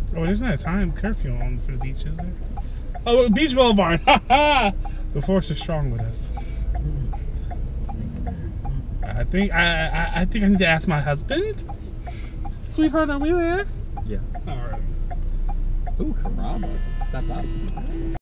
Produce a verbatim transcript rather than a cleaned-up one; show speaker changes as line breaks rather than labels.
Oh, there's not a time curfew on for the beach, is there? Oh, Beach Boulevard. Ha ha! The force is strong with us. I think I, I I think I need to ask my husband. Sweetheart, are we there?
Yeah.
All right.
Ooh, Karama. Step up.